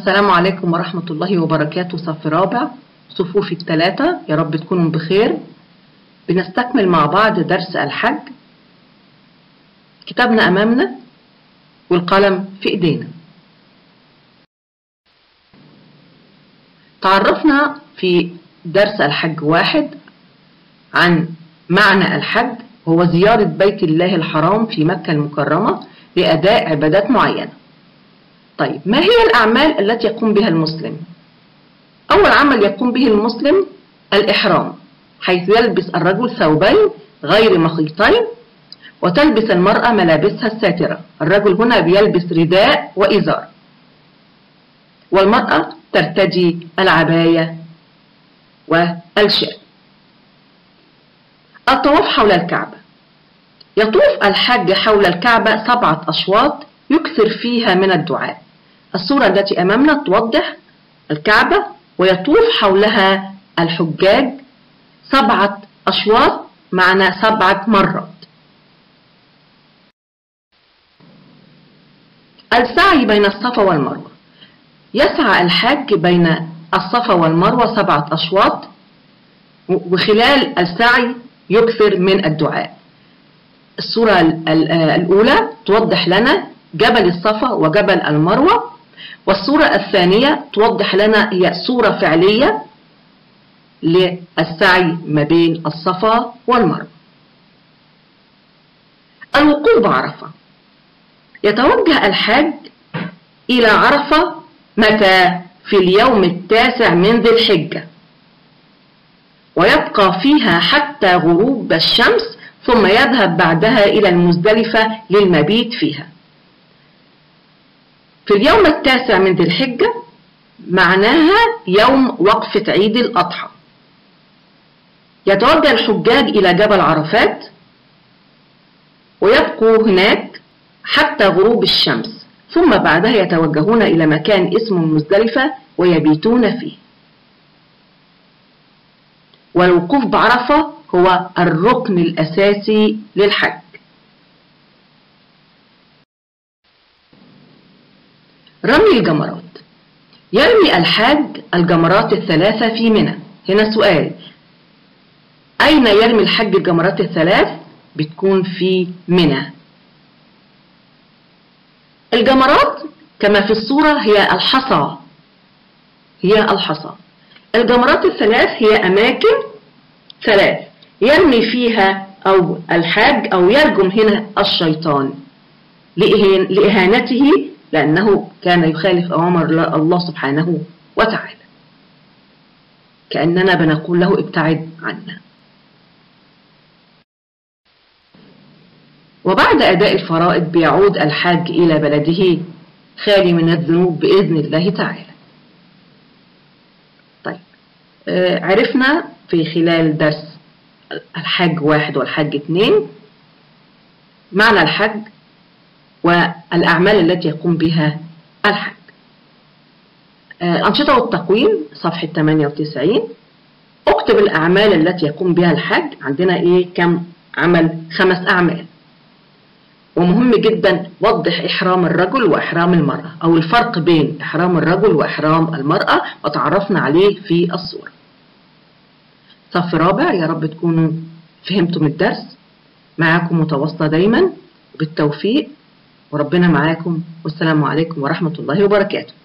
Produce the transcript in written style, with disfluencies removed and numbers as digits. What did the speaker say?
السلام عليكم ورحمة الله وبركاته. صف رابع صفوف الثلاثة، يا رب تكونوا بخير. بنستكمل مع بعض درس الحج. كتابنا أمامنا والقلم في إيدينا. تعرفنا في درس الحج 1 عن معنى الحج، هو زيارة بيت الله الحرام في مكة المكرمة لأداء عبادات معينة. طيب، ما هي الأعمال التي يقوم بها المسلم؟ أول عمل يقوم به المسلم الإحرام، حيث يلبس الرجل ثوبين غير مخيطين، وتلبس المرأة ملابسها الساترة. الرجل هنا بيلبس رداء وإزار، والمرأة ترتدي العباية والشال. الطواف حول الكعبة، يطوف الحاج حول الكعبة 7 أشواط يكثر فيها من الدعاء. الصورة التي أمامنا توضح الكعبة ويطوف حولها الحجاج 7 أشواط، معنى 7 مرات. السعي بين الصفا والمروة، يسعى الحاج بين الصفا والمروة 7 أشواط، وخلال السعي يكثر من الدعاء. الصورة الأولى توضح لنا جبل الصفا وجبل المروة، والصورة الثانية توضح لنا هي صورة فعلية للسعي ما بين الصفا والمروة. الوقوف بعرفة، يتوجه الحاج إلى عرفة متى؟ في اليوم 9 من ذي الحجة، ويبقى فيها حتى غروب الشمس، ثم يذهب بعدها إلى المزدلفة للمبيت فيها. في اليوم 9 من ذي الحجة معناها يوم وقفة عيد الأضحى. يتوجه الحجاج إلى جبل عرفات ويبقوا هناك حتى غروب الشمس، ثم بعدها يتوجهون إلى مكان اسمه المزدلفة ويبيتون فيه. والوقوف بعرفة هو الركن الأساسي للحج. رمي الجمرات، يرمي الحاج الجمرات 3 في منى. هنا سؤال، أين يرمي الحج الجمرات 3؟ بتكون في منى. الجمرات كما في الصورة هي الحصى، الجمرات 3 هي أماكن 3 يرمي فيها أو الحاج أو يرجم هنا الشيطان لإهانته، لأنه كان يخالف أوامر الله سبحانه وتعالى، كأننا بنقول له ابتعد عنا. وبعد أداء الفرائض بيعود الحاج إلى بلده خالي من الذنوب بإذن الله تعالى. طيب، عرفنا في خلال درس الحج 1 والحج 2 معنى الحج والأعمال التي يقوم بها الحج. الأنشطة والتقويم صفحة 98. اكتب الأعمال التي يقوم بها الحج. عندنا كم عمل؟ 5 أعمال. ومهم جدا وضح إحرام الرجل وإحرام المرأة، أو الفرق بين إحرام الرجل وإحرام المرأة، وتعرفنا عليه في الصورة. صف رابع، يا رب تكونوا فهمتم الدرس. معاكم متواصلة دايما بالتوفيق، وربنا معاكم، والسلام عليكم ورحمة الله وبركاته.